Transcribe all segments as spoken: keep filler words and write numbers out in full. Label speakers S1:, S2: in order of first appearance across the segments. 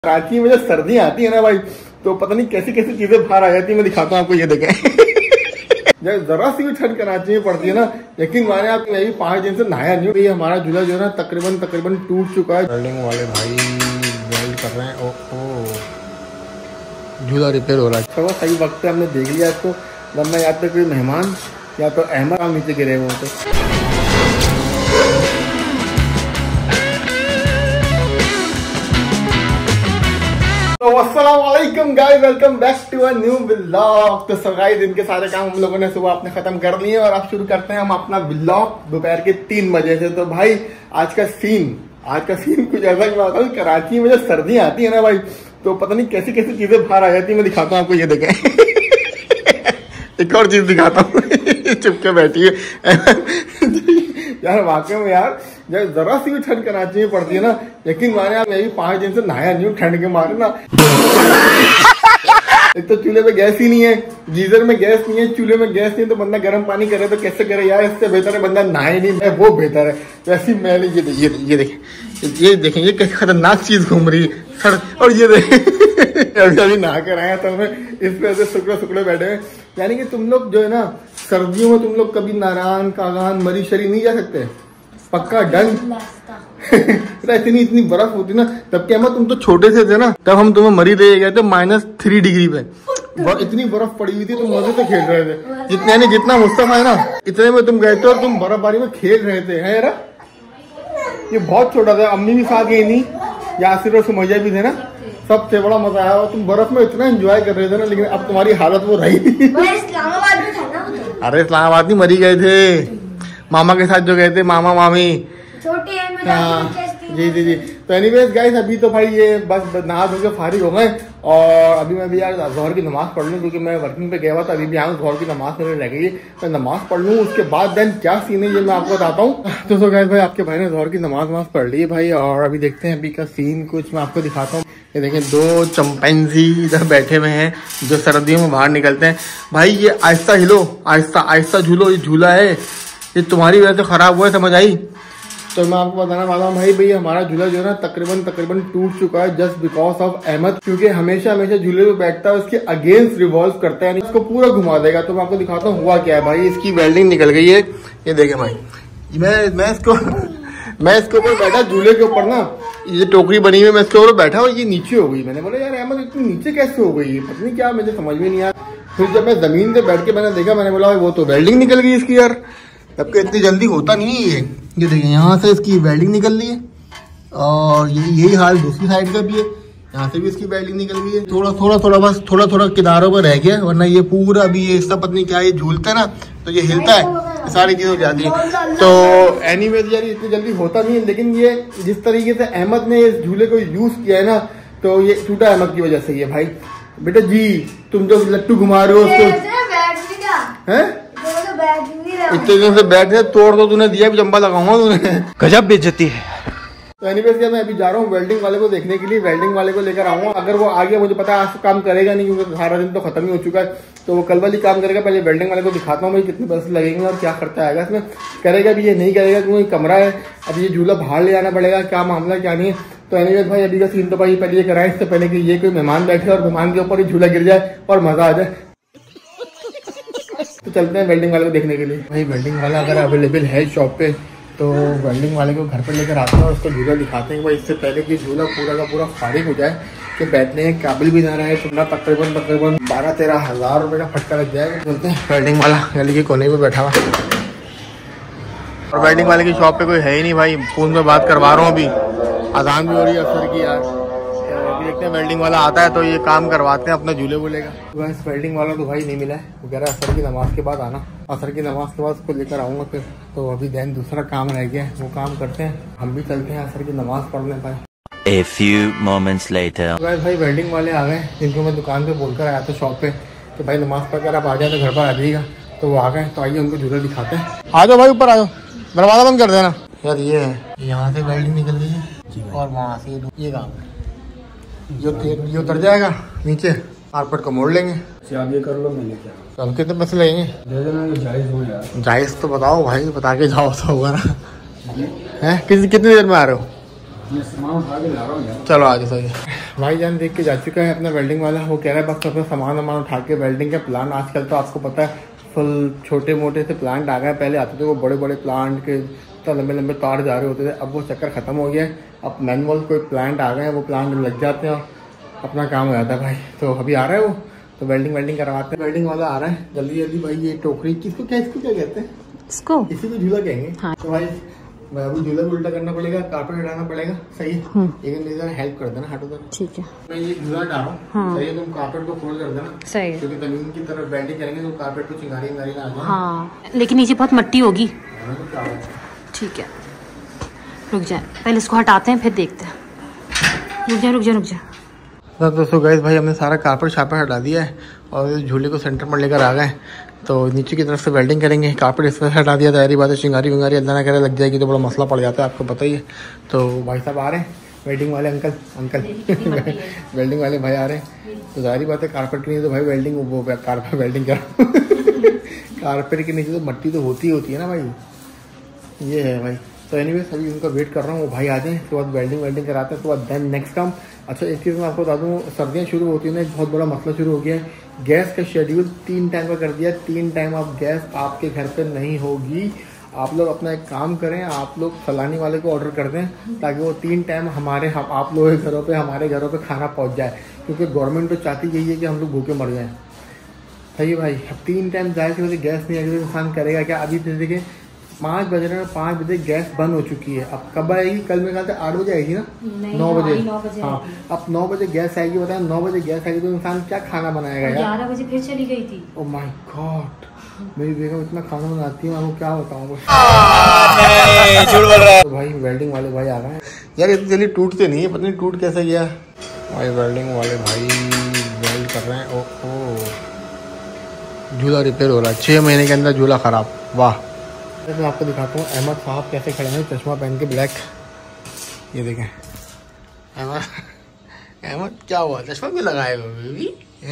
S1: कराची में जब सर्दी आती है ना भाई, तो पता नहीं कैसी कैसी चीजें बाहर आ जाती है। मैं दिखाता हूँ आपको, ये देखें। जब जरा सी भी ठंड कराची में पड़ती है ना, यकीन माने आप, मैं भी पांच दिन से नहाया नहीं हूँ। ये हमारा झूला जो है ना तकरीबन तकरीबन टूट चुका है। बिल्डिंग वाले भाई वेल्ड कर रहे हैं। ओ, ओ झूला रिपेयर हो रहा है। चलो सही वक्त पे हमने देख लिया इसको, वरना या तो कोई मेहमान या तो अहमद नीचे गिरे हुए थे। तो अस्सलाम वालेकुम guys, welcome back to a new vlog. तो सो गाइस, दिन के सारे काम हम लोगों ने सुबह अपने खत्म कर लिए और अब शुरू करते हैं हम अपना व्लॉग दोपहर के तीन बजे से। तो भाई आज का सीन आज का सीन कुछ ऐसा ही होता है। कराची में जब सर्दी आती है ना भाई, तो पता नहीं कैसी कैसी चीजें बाहर आ जाती है। मैं दिखाता हूँ आपको, ये देखें। एक और चीज दिखाता हूँ। चुपके बैठी है यार। वाकई में यार, जब जरा सी भी ठंड कराची में पड़ती है ना, यकीन माने आप, मैं भी पांच दिन से नहाया नहीं हूँ ठंड के मारे ना। एक तो चूल्हे पे गैस ही नहीं है, गीजर में गैस नहीं है, चूल्हे में गैस नहीं है, तो बंदा गर्म पानी करे तो कैसे करे यार। इससे बेहतर है बंदा नहाए नहीं, है वो बेहतर है। वैसी मैल ये ये ये देखें ये देखें ये कैसी खतरनाक चीज घूम रही है सर। और ये देखें अभी अभी नहा कर आया तो मैं इस वजह से सुकड़े सुकड़े बैठे हैं। यानी कि तुम लोग जो है ना सर्दियों में तुम लोग कभी नारायण कागान मरी शरी नहीं जा सकते, पक्का डन। इतनी इतनी बर्फ होती ना, तब क्या तुम तो छोटे से थे ना, तब हम तुम्हें मरी ले गए थे माइनस थ्री डिग्री पे। इतनी बर्फ पड़ी हुई थी, तुम मजे से खेल रहे थे। जितने यानी जितना मुस्तफा है ना, इतने में तुम गए थे और तुम बर्फबारी में खेल रहे थे। है यार, ये बहुत छोटा था। अम्मी भी साथ गई नहीं, यासिर और सुमैया भी थे ना, सबसे बड़ा मजा आया। और तुम बर्फ में इतना एंजॉय कर रहे थे ना, लेकिन अब तुम्हारी हालत वो रही। अरे इस्लामाबाद नहीं, मरी गए थे मामा के साथ जो गए थे, मामा मामी छोटी है। हाँ जी जी जी। तो एनीवेज गाइस, अभी तो भाई ये बस नहा धो के फारिग हो गए और अभी मैं भी यार जोहर की नमाज पढ़ लूँ, क्योंकि मैं वर्किंग पे गया हुआ था। अभी भी आऊँ, जोहर की नमाज मेरे रह गई, मैं नमाज पढ़ लूँ। उसके बाद देन क्या सीन है ये मैं आपको बताता हूँ। तो सो गाइस भाई, आपके भाई ने जोहर की नमाज नमाज पढ़ ली है भाई, और अभी देखते हैं अभी का सीन कुछ मैं आपको दिखाता हूँ। ये देखें, दो चंपैंजी इधर बैठे हुए हैं जो सर्दियों में बाहर निकलते हैं। भाई ये आहिस्ता हिलो, आहिस्ता आहिस्ता झूलो। ये झूला है, ये तुम्हारी वजह से खराब हुआ है, समझ आई। तो मैं आपको बताना वाला हूँ भाई, भाई हमारा झूला जो है ना तकरीबन तकरीबन टूट चुका है, जस्ट बिकॉज ऑफ अहमद। क्योंकि हमेशा हमेशा झूले पे बैठता है, उसके अगेंस्ट रिवॉल्व करता है, इसको पूरा घुमा देगा। तो मैं आपको दिखाता हूँ हुआ क्या है भाई। इसकी वेल्डिंग निकल गई है, ये देखे भाई। मैं मैं इसको मैं इसके ऊपर बैठा झूले के ऊपर ना, ये टोकरी बनी हुई, मैं इसके ऊपर बैठा और ये नीचे हो गई। मैंने बोला यार अहमद इतनी नीचे कैसे हो गई, पता नहीं क्या, मुझे समझ में नहीं आया। फिर जब मैं जमीन पे बैठ के मैंने देखा, मैंने बोला वो तो वेल्डिंग निकल गई इसकी यार। तब इतनी जल्दी होता नहीं है ये। ये देखिए, यहाँ से इसकी वेल्डिंग निकल रही है और ये यही हाल दूसरी साइड का भी है, यहाँ से भी इसकी वेल्डिंग निकल गई है। थोड़ा थोड़ा थोड़ा बस थोड़ा थोड़ा किनारों पर रह गया, वरना ये पूरा भी ये इसका पता नहीं क्या, ये झूलता है ना तो ये हिलता है, सारी चीजें हो जाती है। तो एनीवेज यार इतनी जल्दी होता नहीं है, लेकिन ये जिस तरीके से अहमद ने इस झूले को यूज किया है ना, तो ये टूटा अहमद की वजह से ये भाई। बेटा जी, तुम जो लट्टू घुमा रहे हो उसको, है इतने दिन से बैठे, तोड़ तो तूने दिया, चंबा लगाऊंगा तूने। गजब बेइज्जती है। तो एनीवेज क्या, मैं अभी जा रहा हूँ वेल्डिंग वाले को देखने के लिए, वेल्डिंग वाले को लेकर आऊंगा। अगर वो आ गया, मुझे पता है आज तो काम करेगा नहीं, क्योंकि सारा दिन तो खत्म ही हो चुका है, तो वो कल वाली काम करेगा। पहले वेल्डिंग वाले को दिखाता हूँ भाई कितने पैसे लगेंगे और क्या खर्चा आएगा इसमें। करेगा भी ये नहीं करेगा, क्योंकि कमरा है, अब ये झूला बाहर ले जाना पड़ेगा, क्या मामला क्या नहीं है। तो एनीवेज भाई, अभी का सीन तो भाई पहले ये कराएं, इससे पहले कि ये कोई मेहमान बैठे और मेहमान के ऊपर ही झूला गिर जाए और मजा आ जाए। तो चलते हैं वेल्डिंग वाले को देखने के लिए। भाई वेल्डिंग वाला अगर अवेलेबल है शॉप पे, तो वेल्डिंग वाले को घर पे लेकर आते हैं और उसको झूला दिखाते हैं भाई, इससे पहले कि झूला पूरा का पूरा फारिग हो जाए, कि बैठने के काबिल भी ना रहे। तुमने तकरीबन तकरीबन बारह तेरह हजार रुपये का फटका लग जाएगा। चलते हैं, वेल्डिंग वाला गली के कोने पे बैठा हुआ, और वेल्डिंग वाले की शॉप पे कोई है ही नहीं भाई। फोन में बात करवा रहा हूँ, अभी अजान भी हो रही है असर की यार। देखते हैं वेल्डिंग वाला आता है तो ये काम करवाते हैं, अपना झूले बोलेगा। बस वेल्डिंग वाला तो भाई नहीं मिला है, वो कह रहा है असर की नमाज के बाद आना। असर की नमाज के बाद उसको लेकर आऊंगा फिर। तो अभी दैन दूसरा काम रह गया है, वो काम करते हैं, हम भी चलते हैं असर की नमाज पढ़ने भाई।
S2: A few moments later.
S1: भाई वेल्डिंग वाले आ गए, जिनको मैं दुकान पे बोलकर आया था शॉप पे कि भाई नमाज पढ़कर आप आ जाए तो घर पर आ जाइएगा। तो वो आ गए, तो आइए उनको झूला दिखाते हैं। आ जाओ भाई, ऊपर आ जाओ, दरवाजा बंद कर देना यार। ये है, यहाँ से वेल्डिंग निकल गई है और वहाँ से ये काम है, ये उतर जाएगा नीचे, कारपेट को मोड़ लेंगे।
S3: आप ये कर लो, मैंने क्या।
S1: तो कितने पैसे लगेंगे?
S3: दे देना, जायज हो यार।
S1: जायज तो बताओ भाई, बता के जाओ तो होगा ना। है कितनी कितनी देर में आ रहे हो?
S3: मैं सामान उठा के ला रहा हूँ यार।
S1: चलो आज सही भाईजान देख के जा चुका है अपना वेल्डिंग वाला। वो कह रहा है बस अपना सामान वामान उठा के वेल्डिंग का प्लान। आजकल तो आपको पता है फुल छोटे मोटे से प्लांट आ गए। पहले आते थे वो बड़े बड़े प्लांट के तो लंबे लंबे तार जा रहे होते थे। अब वो चक्कर खत्म हो गया है। अब मैनुअल कोई प्लांट आ गए हैं, वो प्लांट लग जाते हैं और अपना काम हो जाता है भाई। तो अभी आ रहा है वो, तो वेल्डिंग वेल्डिंग करवाते हैं। वेल्डिंग वाला आ रहा है जल्दी जल्दी भाई। ये टोकरी किसको क्या इसको क्या कहते हैं?
S4: इसको
S1: इसी को झूला कहेंगे। हाँ। तो भाई अभी झूला भी उल्टा करना पड़ेगा, कारपेट हटाना पड़ेगा। सही है, लेकिन मेरी जरा हेल्प कर देना, हटो जरा। ठीक है, मैं ये झूला डाल रहा हूँ। हाँ। सही है, तुम कारपेट को फोल्ड कर देना। सही है, क्योंकि जमीन की तरफ वेल्डिंग करेंगे तो कारपेट को चिंगारी चिंगारी ना आ जाए। हाँ, लेकिन नीचे बहुत मट्टी होगी। ठीक है, रुक जाए, पहले इसको हटाते हैं फिर देखते हैं। रुक जा रुक जा रुक जा। दोस्तों गाइस भाई हमने सारा कारपेट शार्पेट हटा दिया है और झूले को सेंटर पर लेकर आ गए। तो नीचे की तरफ से वेल्डिंग करेंगे। कारपेट इस तरह से हटा दिया, तैयारी बात है। चिंगारी विंगारी अल्लाह ना करे लग जाएगी तो बड़ा मसला पड़ जाता है, आपको पता ही है। तो भाई साहब आ रहे हैं, वेल्डिंग वाले अंकल अंकल वेल्डिंग वाले भाई आ रहे हैं। तो जाहिर बात है कारपेट के नीचे तो भाई वेल्डिंग वो कारपेट वेल्डिंग करो कारपेट के नीचे तो मट्टी तो होती ही होती है ना भाई। ये है भाई। तो एनीवेज अभी उनका वेट कर रहा हूँ, वो भाई आ जाए, उसके बाद वेल्डिंग वेल्डिंग कराते हैं, उसके बाद देन नेक्स्ट काम। अच्छा एक चीज़ मैं आपको बता दूँ, सर्दियाँ शुरू होती है ना, एक बहुत बड़ा मसला शुरू हो गया है। गैस का शेड्यूल तीन टाइम का कर दिया। तीन टाइम आप गैस आपके घर पे नहीं होगी। आप लोग अपना एक काम करें, आप लोग सलानी वाले को ऑर्डर कर दें ताकि वो तीन टाइम हमारे हम आप लोगों के घरों पे हमारे घरों पे खाना पहुंच जाए। क्योंकि गवर्नमेंट तो चाहती यही है कि हम लोग भूखे मर जाएं। सही भाई, अब तीन टाइम जाए की वजह गैस नहीं आएगी तो इंसान करेगा क्या? अभी देखिए पाँच बज रहे हैं, पाँच बजे गैस बंद हो चुकी है। अब कब आएगी? कल में कहा था आठ बजे आएगी ना, नौ बजे। हाँ, अब नौ बजे गैस आएगी। बताया नौ बजे गैस आएगी तो इंसान क्या खाना बनाएगा यार?
S4: ग्यारह बजे फिर चली गई थी।
S1: ओह माय गॉड, मेरी बेगम इतना खाना बनाती है, आपको क्या बताऊँ। तो भाई वेल्डिंग वाले भाई आ रहे हैं यार। इतनी जल्दी टूटते नहीं है, पता नहीं टूट कैसे गया भाई। वेल्डिंग वाले भाई वेल्ड कर रहे हैं। ओह, झूला रिपेयर हो रहा है, छः महीने के अंदर झूला खराब। वाह। मैं आपको दिखाता हूँ अहमद साहब कैसे खड़े हैं, चश्मा पहन के ब्लैक। ये देखें अहमद, अहमद क्या हुआ, चश्मा भी लगाए हो बेबी?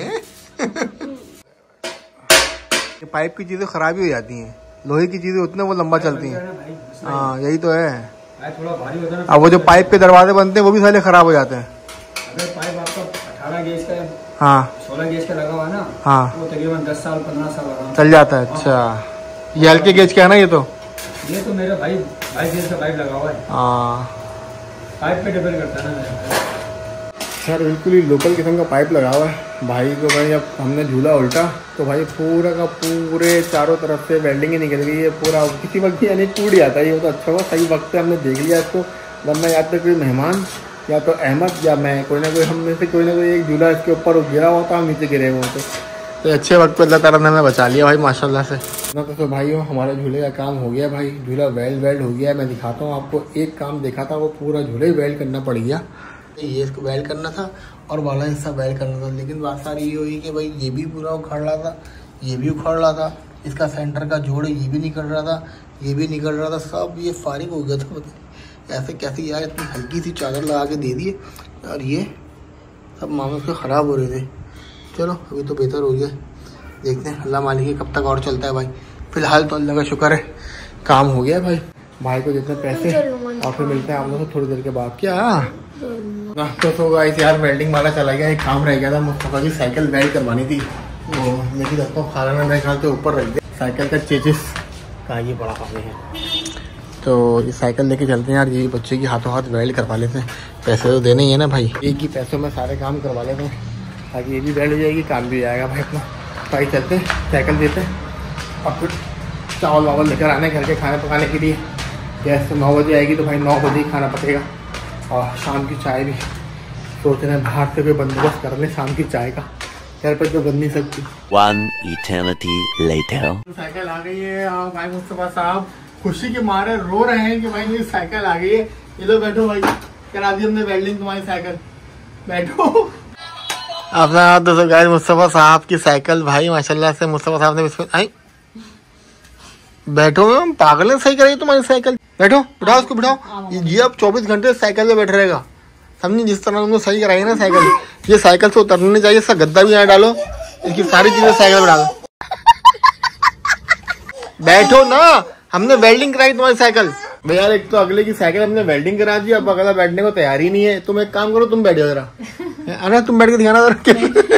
S1: ये पाइप की चीज़ें खराब ही हो जाती हैं, लोहे की चीज़ें उतने वो लंबा चलती हैं। हाँ यही तो है। थोड़ा भारी होता है। अब वो जो पाइप के दरवाजे बनते हैं वो भी सारे खराब हो जाते हैं। अगर पाइप आपका अठारह गेज का, हाँ सोलह गेज का लगा हुआ ना, हाँ वो तकरीबन दस साल पंद्रह साल लगा चल जाता है। अच्छा, ये हल्के गेज का है ना? ये तो ये तो मेरा भाई भाई गेज का पाइप लगा हुआ है। हाँ, पाइप पे डिपेंड करता है ना सर। बिल्कुल ही लोकल किस्म का पाइप लगा हुआ है भाई को। भाई अब हमने झूला उल्टा तो भाई पूरा का पूरे चारों तरफ से वेल्डिंग ही निकल गई है पूरा। किसी वक्त यानी टूट जाता है ये, तो अच्छा हुआ सही वक्त पे हमने देख लिया इसको, वरना या तो कोई मेहमान या तो अहमद या मैं, कोई ना कोई हम में से कोई ना कोई एक झूला इसके ऊपर गिरा हुआ था, हम नीचे गिरे हुए थे। तो अच्छे वक्त पे अल्लाह ताला ने हमें बचा लिया भाई माशाल्लाह से ना। तो, तो भाइयों हमारे झूले का काम हो गया भाई, झूला वेल्ड वेल्ड हो गया। मैं दिखाता हूँ आपको, एक काम देखा था वो पूरा झूले वेल्ड करना पड़ गया। ये इसको वेल्ड करना था और वाला हिस्सा वेल्ड करना था, लेकिन बात सारी ये हुई कि भाई ये भी पूरा उखड़ रहा था, ये भी उखड़ रहा था, इसका सेंटर का जोड़ ये भी निकल रहा था, ये भी निकल रहा था, सब ये फारिग हो गया था। पता ऐसे कैसे यार, इतनी हल्की सी चादर लगा के दे दिए और ये सब मामले उसके ख़राब हो रहे थे। चलो अभी तो बेहतर हो गया, देखते हैं अल्लाह मालिक कब तक और चलता है भाई। फिलहाल तो अल्लाह का शुक्र है काम हो गया भाई। भाई को जितने पैसे और फिर मिलते हैं आप लोगों को थोड़ी देर के बाद। क्या ना तो तो गाइस यार वेल्डिंग वाला चला गया, एक काम रह गया था। मुस्तफा की साइकिल वेल्ड करवानी थी, वो लेकिन रखता हूँ खाना मेरे ख्याल से ऊपर रख दिया। साइकिल का चेचिस का ये बड़ा पानी है, तो ये साइकिल लेके चलते हैं यार। ये बच्चे की हाथों हाथ वेल्ड करवा लेते हैं, पैसे तो देने ही है ना भाई। एक ही पैसों में सारे काम करवा लेते हैं ताकि ये भी वेल्ड हो जाएगी, काम भी आएगा भाई अपना। भाई चलते हैं, साइकिल देते हैं और फिर चावल वावल लेकर आने घर के खाने पकाने के लिए। गैस तो नौ बजे आएगी तो भाई नौ बजे ही खाना पकेगा। और शाम की चाय भी सोच रहे हैं बाहर से कोई बंदोबस्त कर लें शाम की चाय का, घर पर तो बन नहीं सकती।
S2: One eternity later.
S1: साइकिल आ गई है भाई। मुस्तफा साहब खुशी के मारे रो रहे हैं कि भाई मेरी साइकिल आ गई है। ये लो बैठो भाई, करा दी हमने वेल्डिंग तुम्हारी साइकिल, बैठो। अपना दोस्तों गाइस मुस्तफा साहब की साइकिल भाई माशाल्लाह से मुस्तफा साहब ने इसमें आई। बैठो हम पागल है, सही करेगी तुम्हारी साइकिल। बैठो, बिठाओ उसको, बिठाओ। ये अब चौबीस घंटे साइकिल पे बैठ रहेगा, समझी? जिस तरह तुमको सही कराएंगे ना साइकिल, ये साइकिल से उतरने नहीं चाहिए। इसका गद्दा भी यहाँ डालो, इसकी सारी चीजें साइकिल पे डालो। बैठो ना, हमने वेल्डिंग कराई तुम्हारी साइकिल। भैया यार एक तो अगले की साइकिल हमने वेल्डिंग करा दी, अब अगला बैठने को तैयार ही नहीं है। तुम एक काम करो, तुम बैठो जरा। अरे तुम बैठ के दिखाना जरा।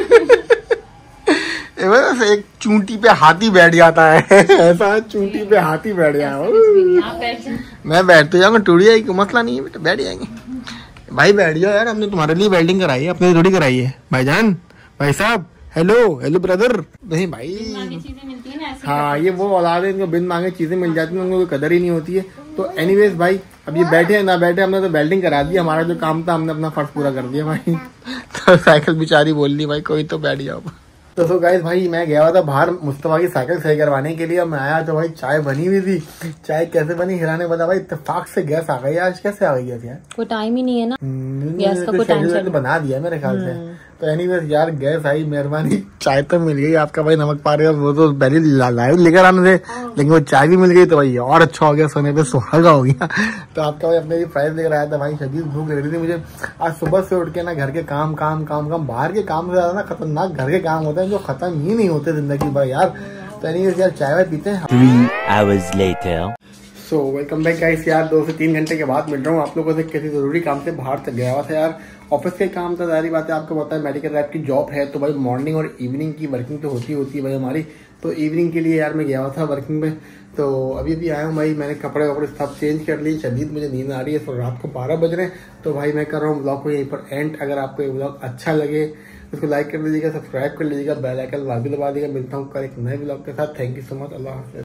S1: एक चूंटी पे हाथी बैठ जाता है, ऐसा चूंटी पे हाथी बैठ गया। मैं बैठ तो जाऊंगा, टूट जाएगी, कोई मसला नहीं है बेटा, बैठ जाएंगे। भाई बैठ जाओ यार, हमने तुम्हारे लिए वेल्डिंग कराई है, अपने थोड़ी कराई है। भाईजान, भाई साहब, हेलो हेलो ब्रदर। नहीं भाई, हाँ ये वो औलाद है, इनको बिन मांगे चीजें मिल जाती हैं, उनको कोई कदर ही नहीं होती है। तो एनीवेज भाई, अब ये बैठे ना बैठे, हमने तो वेल्डिंग करा दी, हमारा जो काम था हमने अपना फर्ज पूरा कर दिया भाई। तो साइकिल बेचारी बोल ली भाई कोई तो बैठ जाओ। तो सो गाइस भाई, मैं गया हुआ था बाहर मुस्तफा की साइकिल सही करवाने के लिए। मैं आया तो भाई चाय बनी हुई थी। चाय कैसे बनी हिराने बता भाई, इत्तेफाक से गैस आ गई। आज कैसे आ गई गैस यार?
S4: कोई टाइम ही नहीं है ना,
S1: गैस का कोई टाइम तो बना दिया मेरे ख्याल से। तो एनीवेज यार गैस आई, मेहरबानी। चाय तो मिल गई, आपका भाई नमक पा रहे हो, वो तो पहले लाइव लेकर आने थे, लेकिन वो चाय भी मिल गई तो भाई और अच्छा हो गया, सोने पे सुहागा हो गया। तो आपका भाई अपने प्राइस लेकर आया था भाई। शदीद भूख लग रही थी मुझे आज सुबह से उठ के ना, घर के काम काम काम काम बाहर के काम से ज्यादा ना खतरनाक घर के काम होते हैं जो खत्म ही नहीं होते जिंदगी भर यार। तो एनीवेज यार चाय वाय पीते हैं।
S2: Three hours later.
S1: So welcome back guys यार, दो से तीन घंटे के बाद मिल रहा हूँ आप लोगों से। किसी जरूरी काम से बाहर तक गया हुआ था यार, ऑफिस का काम था, सारी बात है आपको पता है। मेडिकल रैप की जॉब है तो भाई मॉर्निंग और इवनिंग की वर्किंग तो होती होती है भाई हमारी। तो इवनिंग के लिए यार मैं गया हुआ था वर्किंग में। तो अभी भी आया हूँ भाई, मैंने कपड़े वपड़े सब चेंज कर लिए। शदीद मुझे नींद आ रही है, तो रात को बारह बज रहे हैं। तो भाई मैं कर रहा हूँ ब्लॉग को यहीं पर एंड। अगर आपको ये ब्लॉग अच्छा लगे उसको लाइक कर लीजिएगा, सब्सक्राइब कर लीजिएगा, बेल आइकन भी दबा दीजिएगा। मिलता हूँ कल एक नए ब्लॉग के साथ। थैंक यू सो मच, अल्लाह हाफिज़।